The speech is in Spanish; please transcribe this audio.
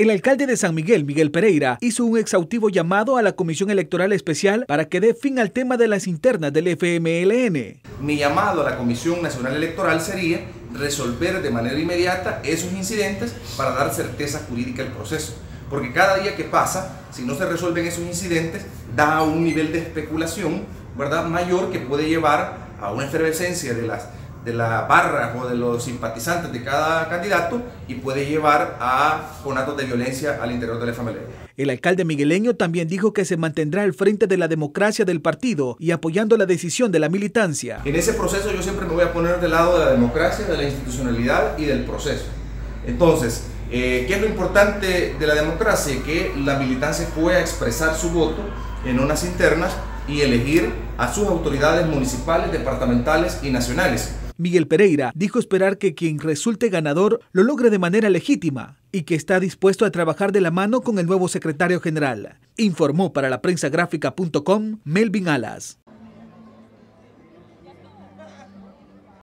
El alcalde de San Miguel, Miguel Pereira, hizo un exhaustivo llamado a la Comisión Electoral Especial para que dé fin al tema de las internas del FMLN. Mi llamado a la Comisión Nacional Electoral sería resolver de manera inmediata esos incidentes para dar certeza jurídica al proceso. Porque cada día que pasa, si no se resuelven esos incidentes, da un nivel de especulación, ¿verdad?, mayor, que puede llevar a una efervescencia de la barra o de los simpatizantes de cada candidato y puede llevar a conatos de violencia al interior del FMLN. El alcalde migueleño también dijo que se mantendrá al frente de la democracia del partido y apoyando la decisión de la militancia. En ese proceso yo siempre me voy a poner del lado de la democracia, de la institucionalidad y del proceso. Entonces, ¿qué es lo importante de la democracia? Que la militancia pueda expresar su voto en unas internas y elegir a sus autoridades municipales, departamentales y nacionales. Miguel Pereira dijo esperar que quien resulte ganador lo logre de manera legítima y que está dispuesto a trabajar de la mano con el nuevo secretario general. Informó para la prensagráfica.com Melvin Alas.